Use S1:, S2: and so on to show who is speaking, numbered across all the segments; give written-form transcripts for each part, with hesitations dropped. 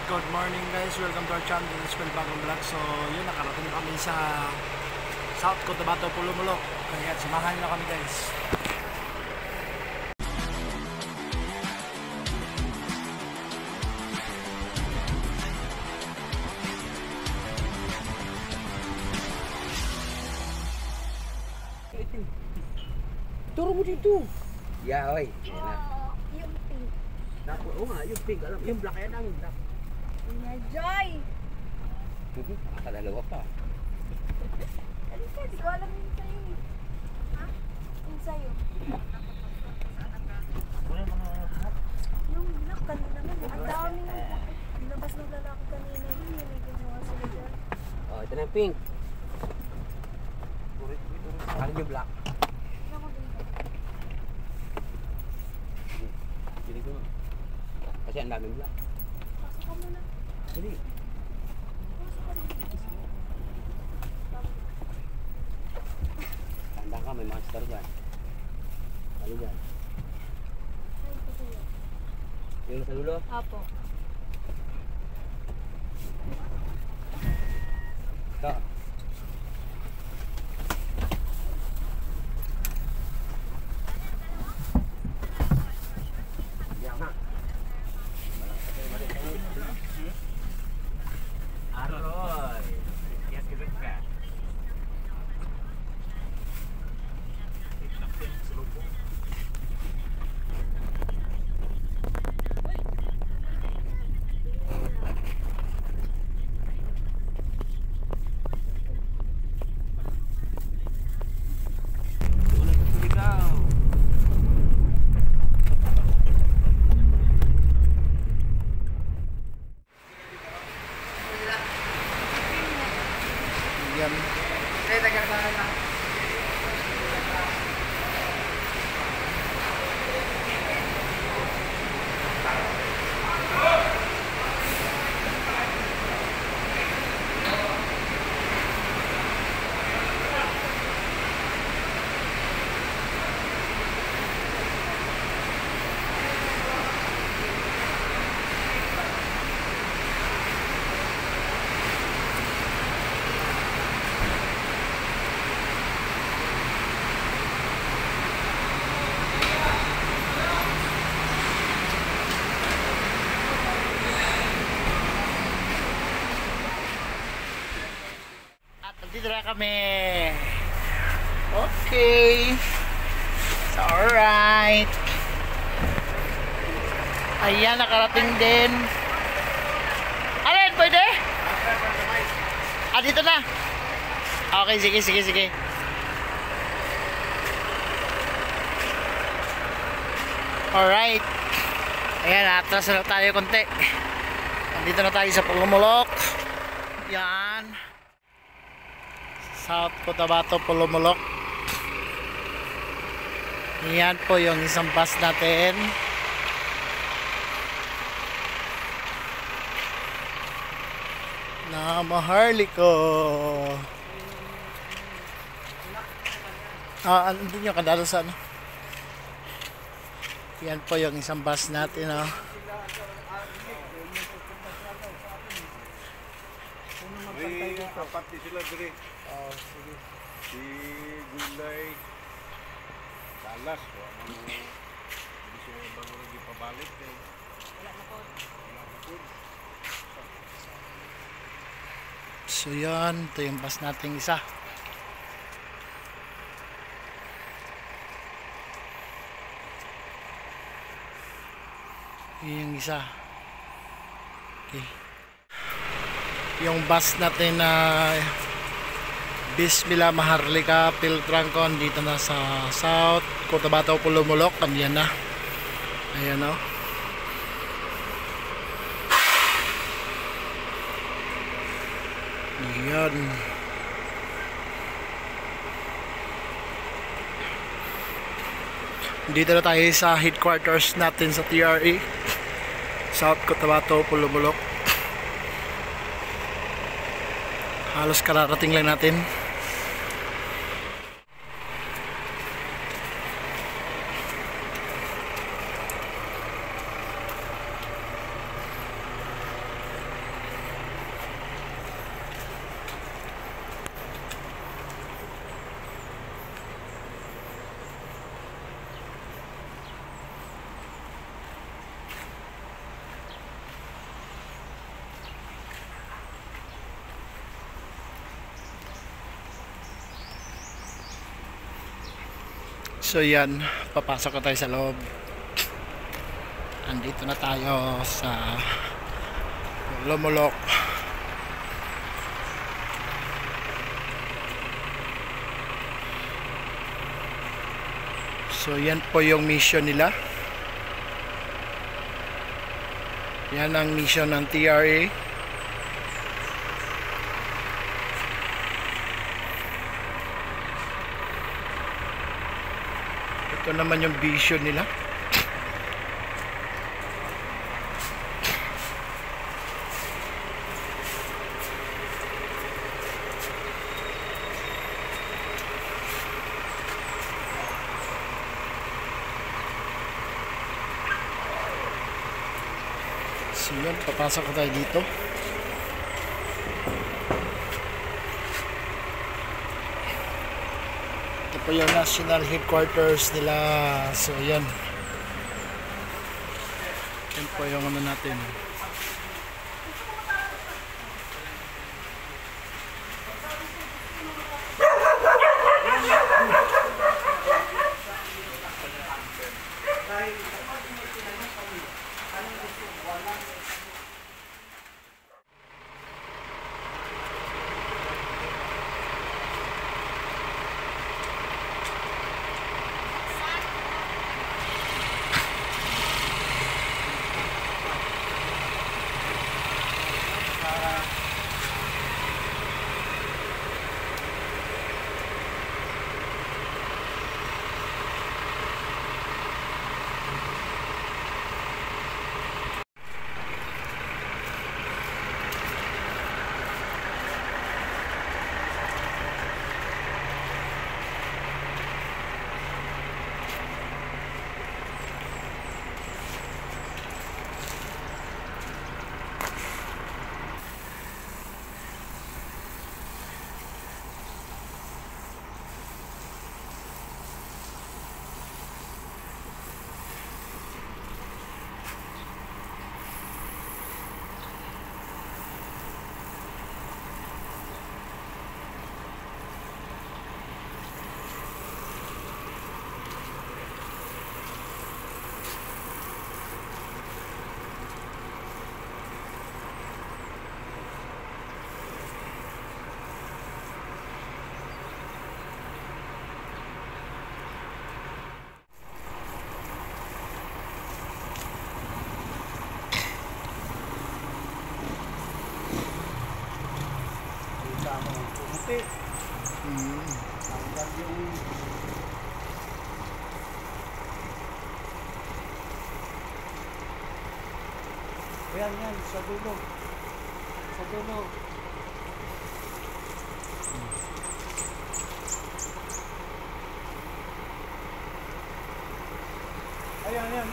S1: Good morning guys, welcome to our channel. This is Bagong Vlog. So yun, nakarating kami sa South Cotabato, Pulumulok. Kaya samahan nyo kami guys.
S2: Turo mo dito.
S3: Ya, oy.
S4: Yung pink.
S3: Oo nga, yung pink. Alam, yung black yan ang black.
S4: Niya Joy!
S3: Nakadalawa pa.
S4: Ano ka? Di ko alam yung sa'yo eh. Ha? Yung sa'yo. Yung black kanina man. Ang dami ng labas ng lalaki kanina rin. Yung may ginawa sila dyan.
S3: Oh, ito na yung pink. Ano yung black?
S4: Ano ko dito?
S3: Pili ko. Kasi ang daming black.
S4: Pasok ka muna.
S3: Pili.
S4: Pasok ka muna.
S3: Tanda ka, may monster dyan. Ano dyan?
S4: Ay, ito yun.
S3: Yung sa dulo?
S4: Apo.
S3: Ito. Yan na. Aroy! Yes, good ka.
S1: Yan. Nandito na kami. Okay. So, alright. Ayan, nakarating din. Alin, pwede? Ah, dito na. Okay, sige. Alright. Ayan, atras na tayo konti. Nandito na tayo sa Pulumulok. Yan. South Cotabato, Pulumulok. Yan po yung isang bus natin. Na Maharlika. Andun yung kadalo sa ano. Yan po yung isang bus natin.
S5: Apat di sila dire.
S1: Oh, sige.
S5: Si Gulay Talas ko ano hindi siya bago lagi pabalik eh. Wala na po.
S1: So yan, ito yung bus nating isa. Yung isa. Okay. Yung bus natin na Bismillah Maharlika Piltrancon dito na sa South Cotabato, Pulumulok. Andiyan na. Ayan o. Ayan. Dito na tayo sa headquarters natin sa TRE South Cotabato, Pulumulok. Halos kararating lang natin. So yan, papasok na tayo sa loob. Andito na tayo sa Lumulok. So yan po yung mission nila. Yan ang mission ng TRA. Ito naman yung vision nila. So yun, papasok ko tayo dito. Ito po yung national headquarters nila. So yan. Yan po yung ano natin.
S2: Yan, yan, sa dulo. Sa dulo. Ayan, ayan.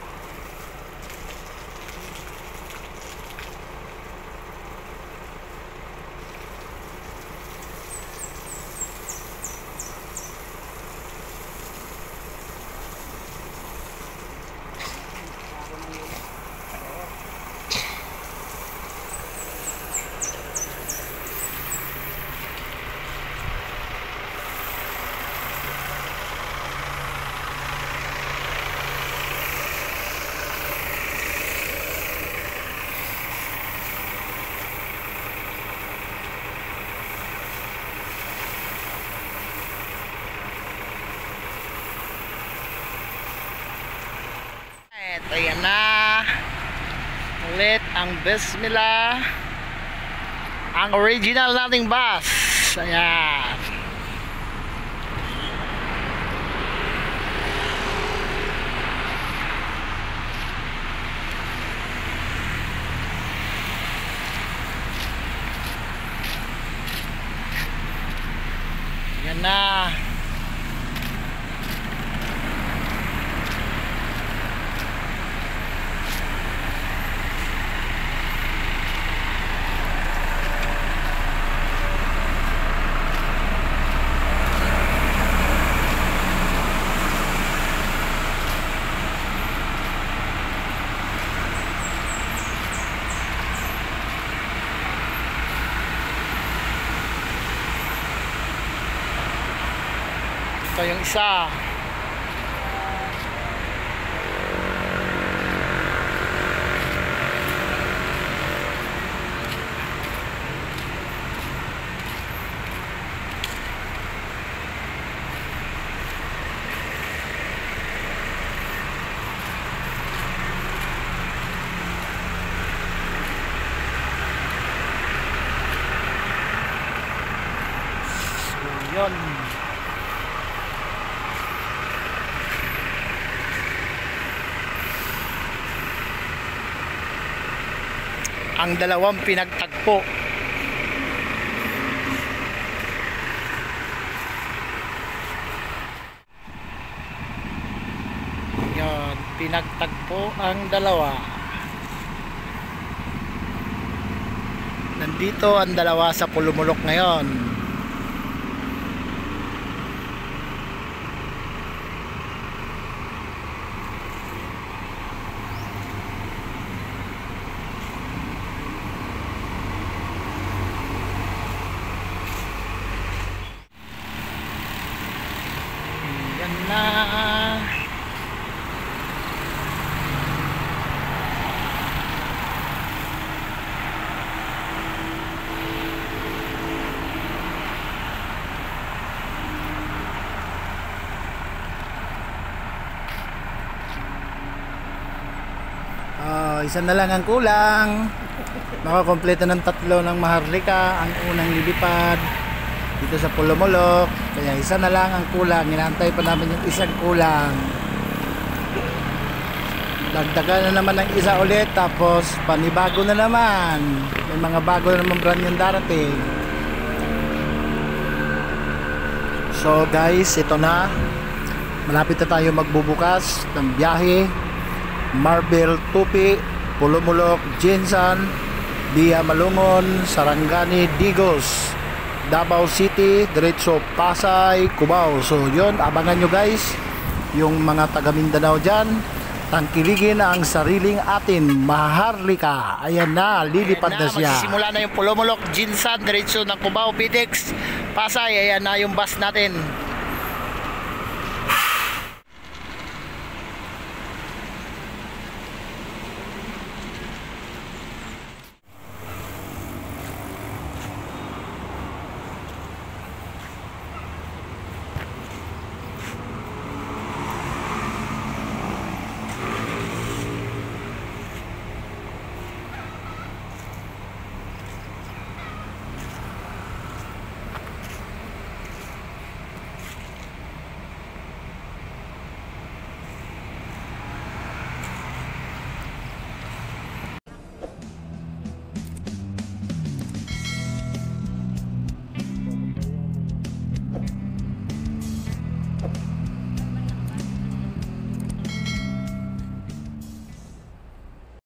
S1: Ayan na ulit ang Bismillah, ang original nating bus. Ayan. Ayan na. Ito yung isa. Yun. Ang dalawang pinagtagpo. Yun, pinagtagpo ang dalawa. Nandito ang dalawa sa Pulumulok ngayon. Yan na. Isa na lang ang kulang. Makakompleto ng 3 ng Maharlika ang unang lilipad dito sa Pulumulok. Kaya isa na lang ang kulang. Inaantay pa namin yung isang kulang. Dagdagan na naman ng isa ulit. Tapos panibago na naman. May mga bago na naman brand yung darating. So guys, ito na. Malapit na tayo magbubukas ng biyahe. Marbel, Tupi, Pulumulok, Jinsan, via Malungon, Sarangani, Digos, Davao City, diretso Pasay, Cubao. So yun, abangan nyo guys yung mga taga Mindanao dyan. Tangkiligin ang sariling atin, Maharlika. Ayan na, lilipad na siya. Magsisimula na yung Pulumulok, Jinsan, diretso ng Cubao, Pitex, Pasay. Ayan na yung bus natin.